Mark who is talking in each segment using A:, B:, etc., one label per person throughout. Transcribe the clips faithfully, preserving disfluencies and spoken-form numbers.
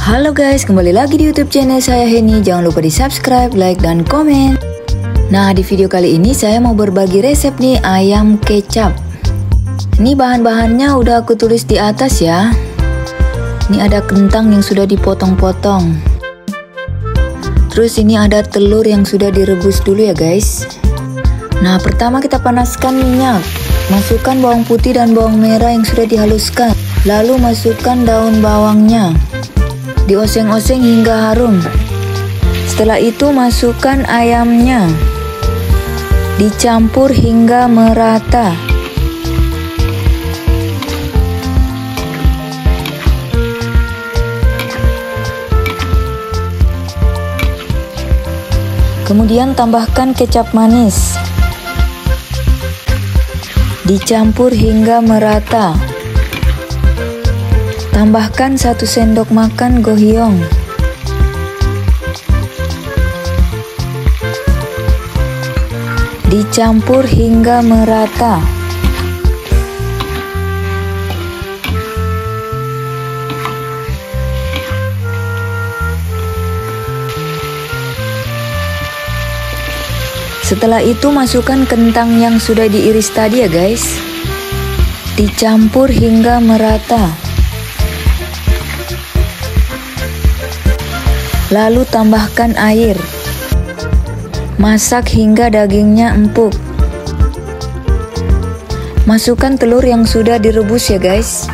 A: Halo guys, kembali lagi di YouTube channel saya Henny. Jangan lupa di subscribe, like, dan komen. Nah, di video kali ini saya mau berbagi resep nih ayam kecap. Ini bahan-bahannya udah aku tulis di atas ya. Ini ada kentang yang sudah dipotong-potong. Terus ini ada telur yang sudah direbus dulu ya guys. Nah, pertama kita panaskan minyak. Masukkan bawang putih dan bawang merah yang sudah dihaluskan. Lalu masukkan daun bawangnya. Dioseng-oseng hingga harum. Setelah itu masukkan ayamnya. Dicampur hingga merata. Kemudian tambahkan kecap manis. Dicampur hingga merata. Tambahkan satu sendok makan gohyong. Dicampur hingga merata. Setelah itu masukkan kentang yang sudah diiris tadi ya guys. Dicampur hingga merata. Lalu tambahkan air. Masak hingga dagingnya empuk. Masukkan telur yang sudah direbus ya guys.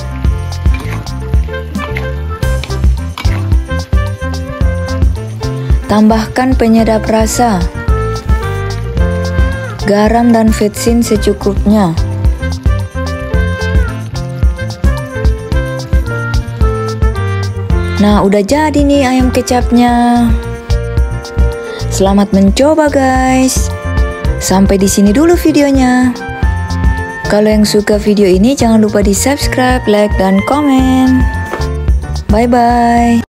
A: Tambahkan penyedap rasa. Garam dan vetsin secukupnya. Nah, udah jadi nih ayam kecapnya. Selamat mencoba guys. Sampai di sini dulu videonya. Kalau yang suka video ini jangan lupa di subscribe, like, dan komen. Bye bye.